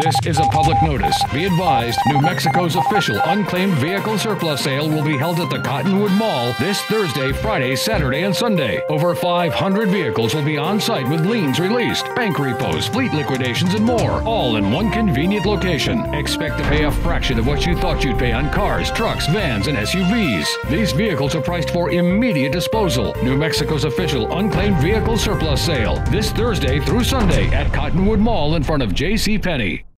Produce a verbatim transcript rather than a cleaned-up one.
This is a public notice. Be advised, New Mexico's official unclaimed vehicle surplus sale will be held at the Cottonwood Mall this Thursday, Friday, Saturday, and Sunday. Over five hundred vehicles will be on site with liens released, bank repos, fleet liquidations, and more, all in one convenient location. Expect to pay a fraction of what you thought you'd pay on cars, trucks, vans, and S U Vs. These vehicles are priced for immediate disposal. New Mexico's official unclaimed vehicle surplus sale this Thursday through Sunday at Cottonwood Mall in front of J C Penney.